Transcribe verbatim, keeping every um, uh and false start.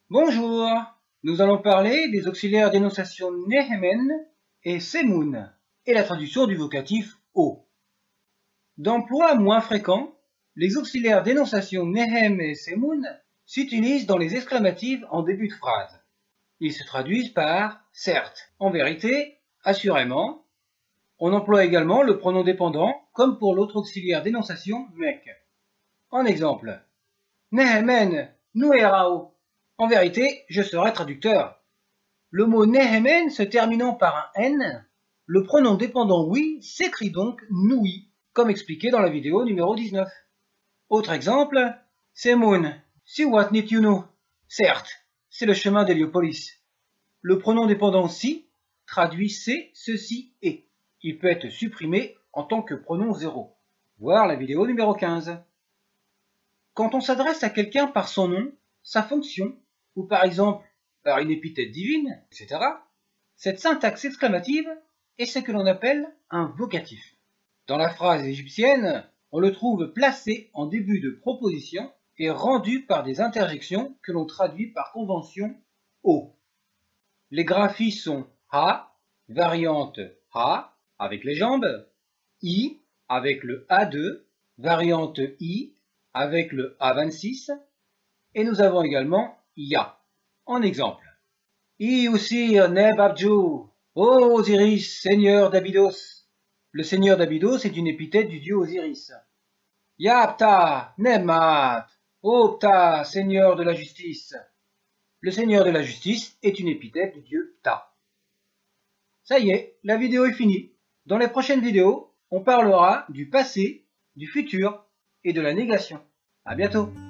Bonjour, nous allons parler des auxiliaires d'énonciation nehemen et semun et la traduction du vocatif o. D'emploi moins fréquent, les auxiliaires d'énonciation nehem et semun s'utilisent dans les exclamatives en début de phrase. Ils se traduisent par certes, en vérité, assurément. On emploie également le pronom dépendant comme pour l'autre auxiliaire d'énonciation mek. En exemple, nehemen nu erao. En vérité, je serai traducteur. Le mot nehemen se terminant par un n, le pronom dépendant oui s'écrit donc noui, comme expliqué dans la vidéo numéro dix-neuf. Autre exemple, semun, siwat nit yuno. Certes, c'est le chemin d'Héliopolis. Le pronom dépendant si traduit c'est, ceci est. Il peut être supprimé en tant que pronom zéro. Voir la vidéo numéro quinze. Quand on s'adresse à quelqu'un par son nom, sa fonction, ou par exemple par une épithète divine, et cetera, cette syntaxe exclamative est ce que l'on appelle un vocatif. Dans la phrase égyptienne, on le trouve placé en début de proposition et rendu par des interjections que l'on traduit par convention o. Les graphies sont ha, variante ha, avec les jambes, i, avec le a deux, variante i, avec le a vingt-six, et nous avons également ya. En exemple, I Usir Neb Abdjou, ô Osiris, seigneur d'Abydos. Le seigneur d'Abydos est une épithète du dieu Osiris. Ya Ptah Neb Maat, ô Ptah, seigneur de la justice. Le seigneur de la justice est une épithète du dieu Ptah. Ça y est, la vidéo est finie. Dans les prochaines vidéos, on parlera du passé, du futur et de la négation. À bientôt.